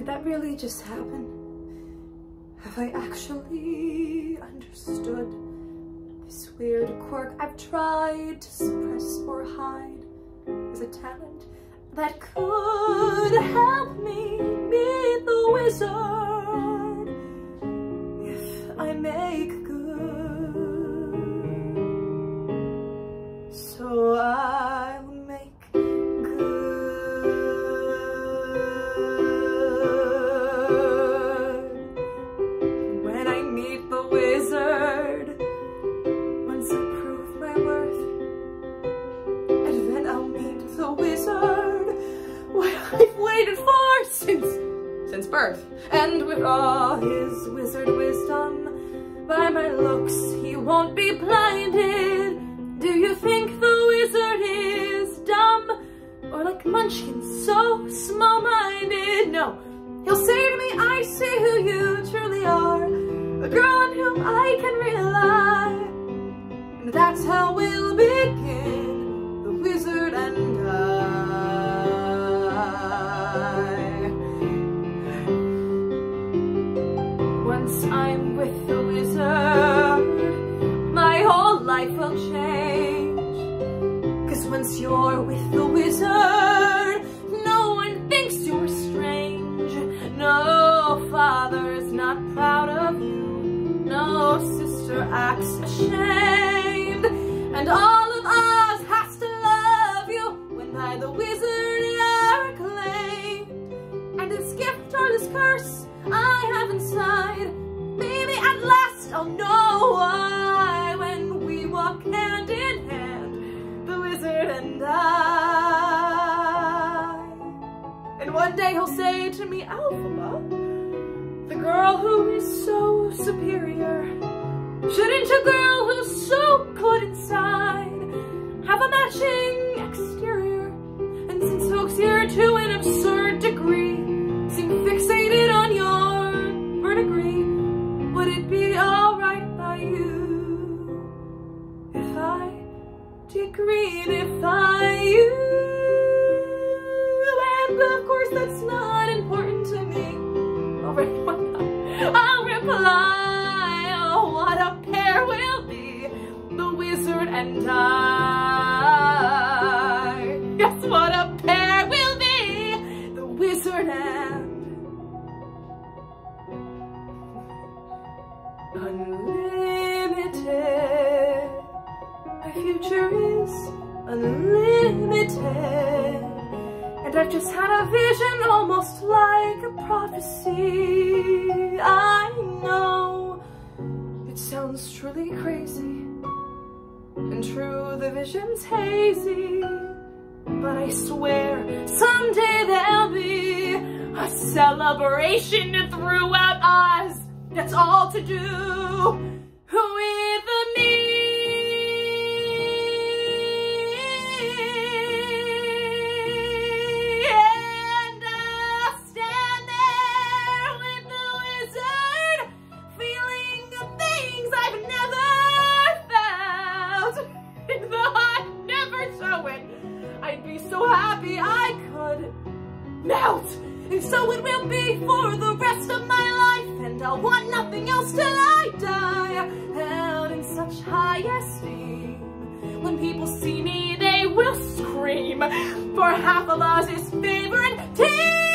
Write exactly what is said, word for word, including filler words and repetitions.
that really just happen? Have I actually understood this weird quirk I've tried to suppress or hide as a talent that could help me meet the wizard if I make good? So I'll make good when I meet the wizard. Once I prove my worth, and then I'll meet the wizard what I've waited for since since birth. And with all his wizard wisdom, by my looks he won't be blinded. Do you think the wizard is dumb, or like Munchkin so small-minded? No, he'll say to me, I see who you truly are, a girl on whom I can rely. And that's how we'll begin, the wizard and I. Once I'm with the wizard, my whole life will change. Cause once you're with the wizard, no one thinks you're strange. No father's not proud of you, no sister acts ashamed, and all of us has to love you when by the wizard you're acclaimed. And this gift or this curse I have inside, maybe at last I'll know why, when we walk hand in hand, the wizard and I. And one day he'll say to me, Alphaba, the girl who is so superior, shouldn't a girl who's so good inside have a matching exterior? And since folks here to an absurd degree seem fixated on your verdigris, would it be alright by you if I degreenify you? And of course that's not important to me. I'll reply, oh, what a pair we'll be, the wizard and I. Yes, what a pair we'll be, the wizard and unlimited. My future is unlimited. And I've just had a vision almost like a prophecy. I know it sounds truly crazy, and true, the vision's hazy, but I swear someday there'll be a celebration throughout Oz that's all to do with me. So happy I could melt, and so it will be for the rest of my life, and I'll want nothing else till I die, held in such high esteem. When people see me they will scream, for half of Oz's favorite team.